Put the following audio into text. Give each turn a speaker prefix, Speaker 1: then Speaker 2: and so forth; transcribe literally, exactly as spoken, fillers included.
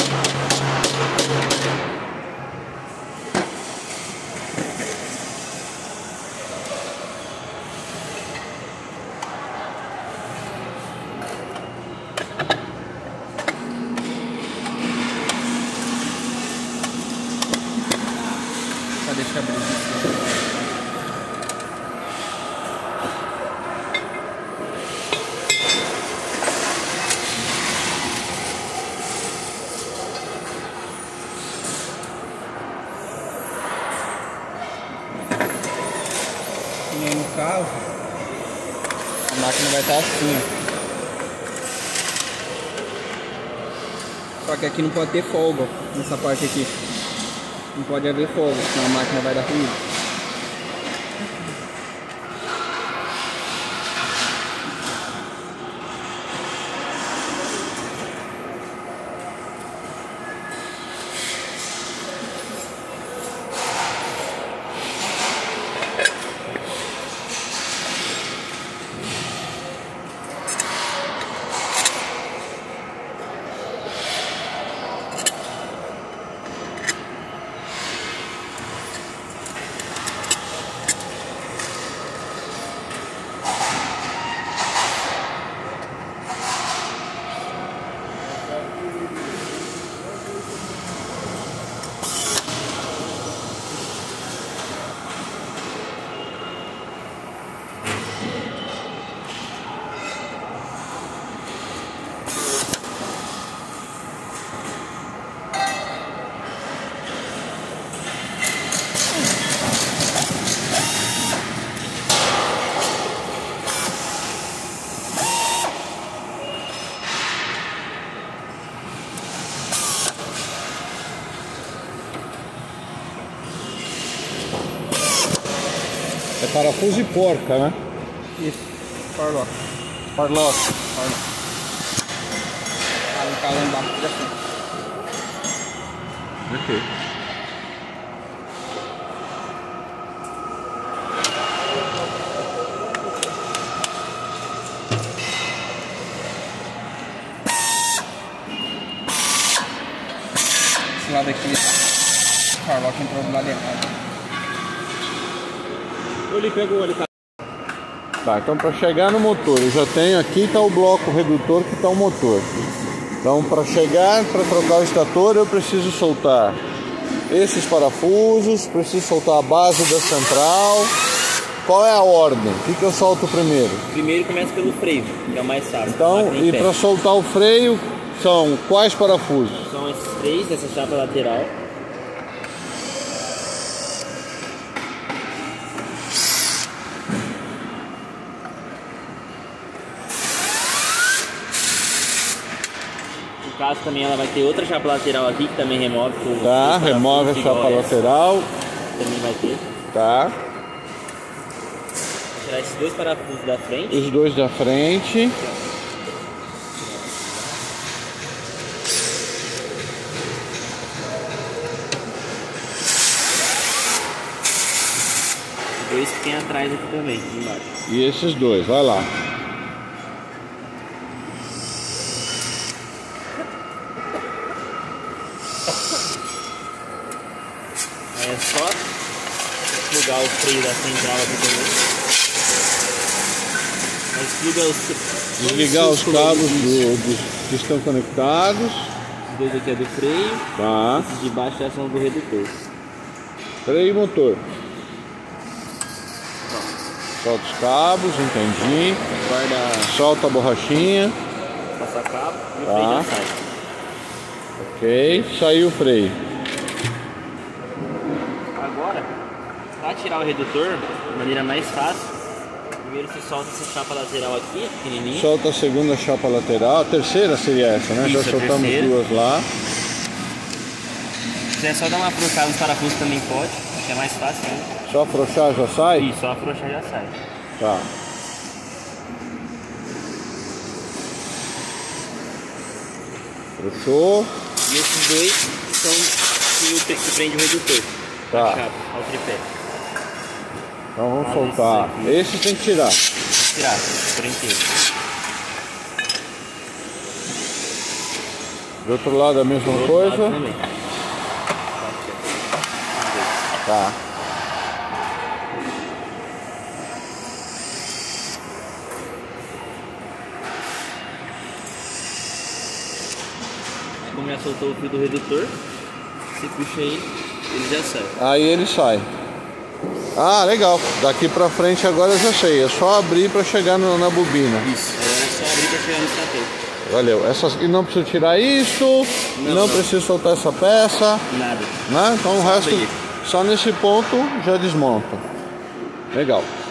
Speaker 1: Só deixa abrir aqui. E aí, no caso, a máquina vai estar assim, ó. Só que aqui não pode ter folga, ó, nessa parte aqui. Não pode haver folga, senão a máquina vai dar ruído.
Speaker 2: É parafuso e porca, né?
Speaker 1: Isso, farlock.
Speaker 2: Farlock.
Speaker 1: Farlock. Tá no carro embaixo da frente.
Speaker 2: Ok.
Speaker 1: Esse lado aqui, o farlock entrou do lado errado.
Speaker 2: Ele pegou, ele tá. Tá, então para chegar no motor, eu já tenho aqui, tá o bloco redutor que tá o motor. Então para chegar, para trocar o estator, eu preciso soltar esses parafusos, preciso soltar a base da central. Qual é a ordem? O que, que eu solto primeiro?
Speaker 3: Primeiro começa pelo freio, que é o mais fácil.
Speaker 2: Então, e para soltar o freio, são quais parafusos?
Speaker 3: São esses três, essa chapa lateral. No caso também ela vai ter outra chapa lateral aqui que também remove.
Speaker 2: Tá, remove a chapa lateral.
Speaker 3: Também vai ter.
Speaker 2: Tá.
Speaker 3: Vou tirar esses dois parafusos da frente.
Speaker 2: Os dois da frente.
Speaker 3: Os dois que tem atrás aqui também, aqui embaixo.
Speaker 2: E esses dois, vai lá.
Speaker 3: Aí é só plugar o freio da central aqui também. Mas pluga os...
Speaker 2: Desligar os cabos do, dos que estão conectados.
Speaker 3: Os dois aqui é do freio.
Speaker 2: Tá.
Speaker 3: Esses de baixo já são do redutor.
Speaker 2: Freio e motor. Solta os cabos, entendi.
Speaker 3: Guarda...
Speaker 2: Solta a borrachinha.
Speaker 3: Passa cabo e o
Speaker 2: Tá.
Speaker 3: freio já sai.
Speaker 2: Ok, saiu o freio.
Speaker 3: Agora, para tirar o redutor de maneira mais fácil, primeiro você solta essa chapa lateral aqui, pequenininha.
Speaker 2: Solta a segunda chapa lateral. A terceira seria essa, né?
Speaker 3: Isso,
Speaker 2: já
Speaker 3: a
Speaker 2: soltamos
Speaker 3: terceira.
Speaker 2: duas lá.
Speaker 3: Se quiser só dar uma afrouxada nos parafusos também pode, que é mais fácil ainda.
Speaker 2: Só afrouxar já sai?
Speaker 3: Isso, só afrouxar já sai.
Speaker 2: Tá. Fechou.
Speaker 3: E esses dois são que prende o redutor.
Speaker 2: Tá.
Speaker 3: A chapa, ao tripé.
Speaker 2: Então vamos
Speaker 3: Ah,
Speaker 2: soltar.
Speaker 3: esse
Speaker 2: Esse tem que tirar.
Speaker 3: Tirar, por inteiro.
Speaker 2: Do outro lado a mesma
Speaker 3: Do outro
Speaker 2: coisa.
Speaker 3: lado também.
Speaker 2: Tá.
Speaker 3: Como já soltou o fio do redutor, você puxa aí, ele já sai.
Speaker 2: Aí ele sai. Ah, legal. Daqui pra frente agora eu já sei. É só abrir pra chegar no, na bobina.
Speaker 3: Isso, agora é só abrir pra chegar no estator.
Speaker 2: Valeu. Essa, e não preciso tirar isso, não,
Speaker 3: Não, não.
Speaker 2: preciso soltar essa peça,
Speaker 3: Nada.
Speaker 2: né? Então o
Speaker 3: Só
Speaker 2: resto,
Speaker 3: abrir.
Speaker 2: só nesse ponto já desmonta. Legal.